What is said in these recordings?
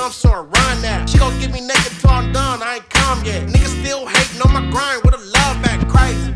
dumb, so I run that. She gon' get me naked till I'm done, I ain't calm yet. Niggas still hating on my grind with a love back, crazy.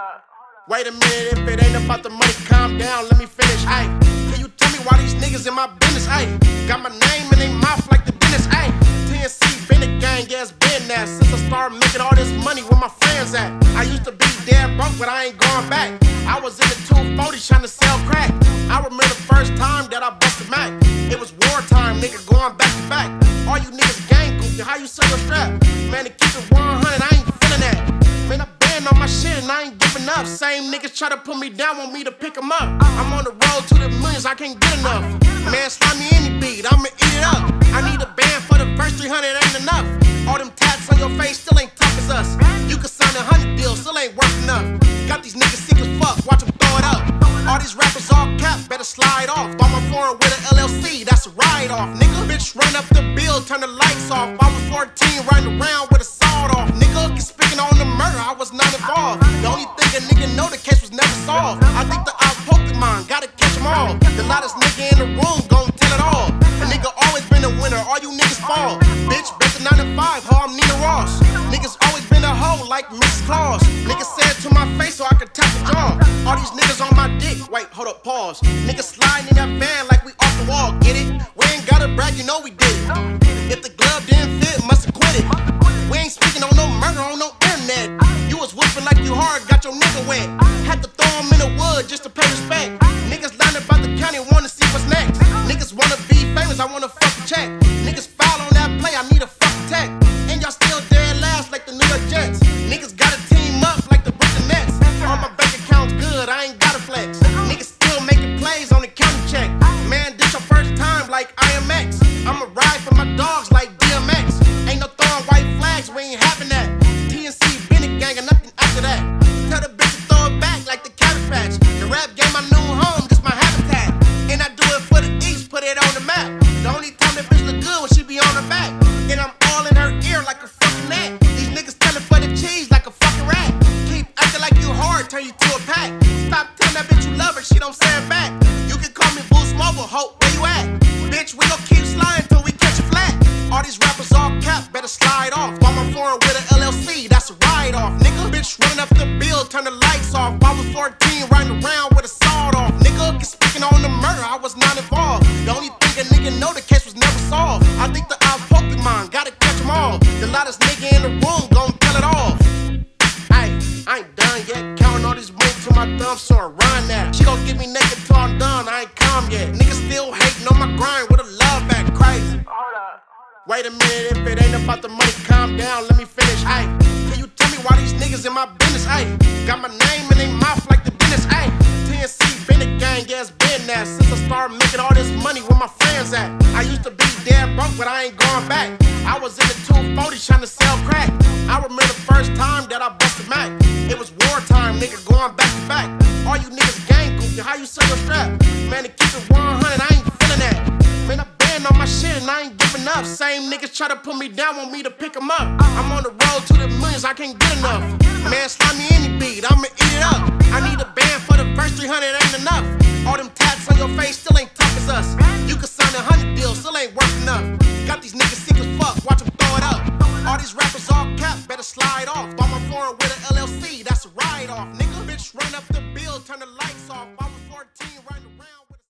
Wait a minute, if it ain't about the money, calm down, let me finish. Ayy, can you tell me why these niggas in my business? Ayy, got my name in their mouth like the dentist. Ayy, TNC been a gang, yeah, it's been that since I started making all this money where my friends at. I used to be dead broke, but I ain't going back. I was in the 240 trying to sell crack. I remember the first time that I busted Mac. It was wartime, nigga, going back to back. All you niggas gang goofy, how you sell your strap? Man, to keep it 100, I ain't feeling that. Man, I been on my shit and I ain't giving up. Same niggas try to put me down, want me to pick them up. I'm on the road to the millions, I can't get enough. Man, slide me any beat, I'ma eat it up. I need a band for the first 300, ain't enough. All them tats on your face still ain't tough as us. You can sign 100 deals, still ain't worth enough. Got these niggas sick as fuck, watch them throw it up. All these rappers all cap, better slide off. Bought my foreign with an LLC, that's a ride-off. Nigga, bitch, run up the bill, turn the lights off. I was 14, riding around with a sawed off. Nigga, speaking on the murder, I was not involved. The only thing a nigga know, the case was never solved. I think the out Pokemon, gotta catch them all. The loudest nigga in the room, gon' tell it all. A nigga always been a winner, all you niggas fall. Bitch, bet the 9 to 5, ho, I'm Nina Ross. Niggas always been a hoe like Mrs. Claus. Niggas said to my face so I could tap the jaw. All these niggas on my dick, wait, hold up, pause. Niggas sliding in that van like we off the wall, get it? We ain't gotta brag, you know we did it. If the glove didn't fit, must've quit it. We ain't speaking on no murder on no internet. You was whooping like you hard, got your nigga wet. Had to throw him in the wood just to pay respect. Niggas lying about the county, wanna see what's next. Niggas wanna be famous, I wanna fucking check. Niggas foul on that play, I need a fucking tech. And y'all still dead last like the New York Jets. Niggas gotta team up like the Brooklyn Nets. All my bank accounts good, I ain't gotta flex. Niggas still making plays on the county check. Man, this your first time like IMX. I'ma ride for my dogs like DMX. Ain't no throwing white flags, we ain't having that. TNC been a gang and nothing after that. Tell the bitch to throw it back like the Cabbage Patch. The rap game my new home, this my habitat. And I do it for the East, put it on the map. The only time that bitch look good when she be on her back. And I'm all in her ear like a fucking gnat. These niggas telling for the cheese like a fucking rat. Keep acting like you hard, turn you to a pack. Stop telling that bitch you love her, she don't say it back. You can call me Boost Mobile, hope, where you at? Bitch, we gon' keep sliding till we catch you flat. All these rappers all cap, better slide off. Bought my foreign with an LLC, that's a ride-off. Nigga, bitch, running up the bill, turn the lights off. I was 14, riding around with a sawed off. Nigga, speaking on the murder, I was not involved. The only thing a nigga know, the case was never solved. I think the out Pokemon, gotta catch them all. The loudest nigga in the room, gon' tell it all. Ay, I ain't done yet, counting all this money to my thumb, so I run that. She gon' get me naked till I'm done, I ain't calm yet. Niggas still hating on my grind with a love back, crazy. Wait a minute, if it ain't about the money, calm down, let me finish. Ayy, can you tell me why these niggas in my business? Ayy, got my name in their mouth like the dentist. Ayy, TNC been a gang, yeah, it's been that since I started making all this money where my friends at. I used to be dead broke, but I ain't going back. I was in the 240 trying to sell crack. I remember the first time that I busted Mac. It was wartime, nigga, going back to back. All you niggas gang goofy, how you sell your strap? Man, to keep it 100, I ain't feeling that. Man, I been on my shit and I ain't giving up. Same niggas try to put me down, want me to pick them up. I'm on the road to the millions, I can't get enough. Man, slide me any beat, I'ma eat it up. I need a band for the first 300, ain't enough. All them tats on your face still ain't tough as us. You can sign 100 deals, still ain't worth enough. Got these niggas sick as fuck, watch them throw it up. All these rappers all cap, better slide off. Bought my foreign with an LLC, that's a ride-off. Nigga, bitch, run up the bill, turn the lights off. I was 14, riding around.